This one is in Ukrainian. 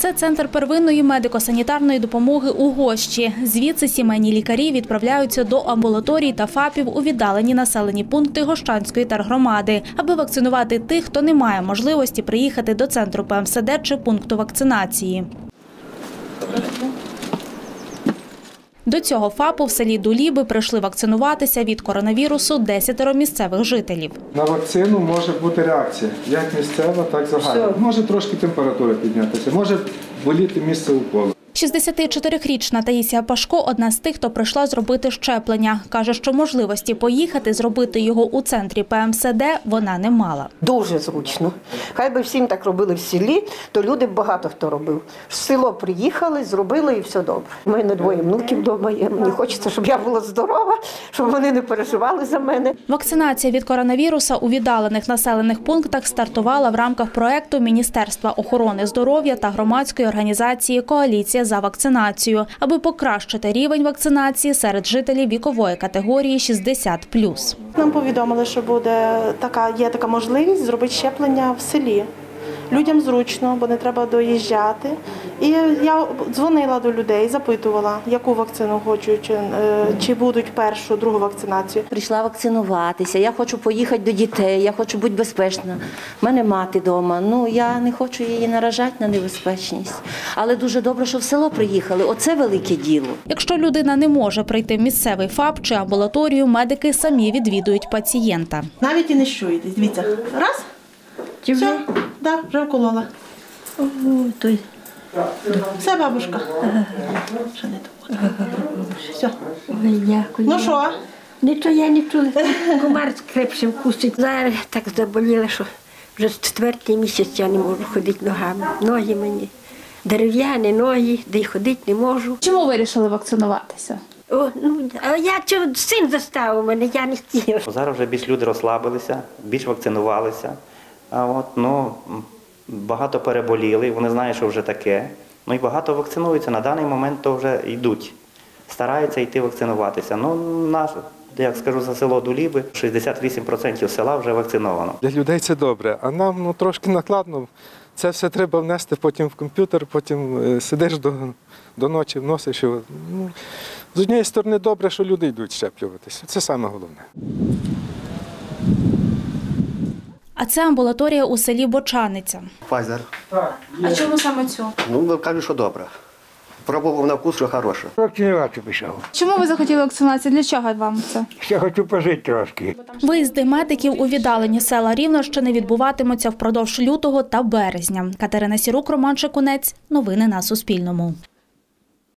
Це центр первинної медико-санітарної допомоги у Гощі. Звідси сімейні лікарі відправляються до амбулаторій та ФАПів у віддалені населені пункти Гощанської тергромади, аби вакцинувати тих, хто не має можливості приїхати до центру ПМСД чи пункту вакцинації. До цього ФАПу в селі Дуліби прийшли вакцинуватися від коронавірусу 10 місцевих жителів. На вакцину може бути реакція, як місцева, так загальна. Може трошки температура піднятися, може боліти місце уколу. 64-річна Таїсія Пашко – одна з тих, хто прийшла зробити щеплення. Каже, що можливості поїхати зробити його у центрі ПМСД вона не мала. Дуже зручно. Хай би всім так робили в селі, то люди багато хто робив. В село приїхали, зробили і все добре. У мене 2 внуків вдома є. Мені хочеться, щоб я була здорова, щоб вони не переживали за мене. Вакцинація від коронавіруса у віддалених населених пунктах стартувала в рамках проєкту Міністерства охорони здоров'я та громадської організації «Коаліція за вакцинацію», аби покращити рівень вакцинації серед жителів вікової категорії 60+. Нам повідомили, що є така можливість зробити щеплення в селі. Людям зручно, бо не треба доїжджати. І я дзвонила до людей, запитувала, яку вакцину хочуть, чи будуть першу, другу вакцинацію. Прийшла вакцинуватися, я хочу поїхати до дітей, я хочу бути безпечна. У мене мати вдома, я не хочу її наражати на небезпечність. Але дуже добре, що в село приїхали, оце велике діло. Якщо людина не може прийти в місцевий ФАП чи амбулаторію, медики самі відвідують пацієнта. Навіть і не щуєтесь. Дивіться, раз. Все, вже вколола. Все, бабушка. Що не то? Все. Дякую. Ну що? Нічого я не чула. Комар скрепшим кусить. Зараз так заболіла, що вже 4-й місяць я не можу ходити ногами. Ноги мені дерев'яні, ноги, де й ходити не можу. Чому вирішили вакцинуватися? Син заставив мене, я не хотіла. Зараз вже більш люди розслабилися, більш вакцинувалися. Багато переболіли, вони знають, що вже таке. І багато вакцинуються. На даний момент то вже йдуть, стараються йти вакцинуватися. Як скажу за село Дуліби, 68% села вже вакциновано. Для людей це добре, а нам трошки накладно. Це все треба внести потім в комп'ютер, потім сидиш до ночі, вносиш. З однієї сторони добре, що люди йдуть щеплюватися. Це саме головне. А це амбулаторія у селі Бочаниця. Pfizer. А чому саме цю? Кажуть, що добре. Пробував на вкус, що хороше. Вакцинувати пішов. Чому ви захотіли вакцинацію? Для чого вам це? Я хочу пожити трошки. Виїзди медиків у віддалені села Рівненщини відбуватимуться впродовж лютого та березня. Катерина Сірук, Роман Шикунець. Новини на Суспільному.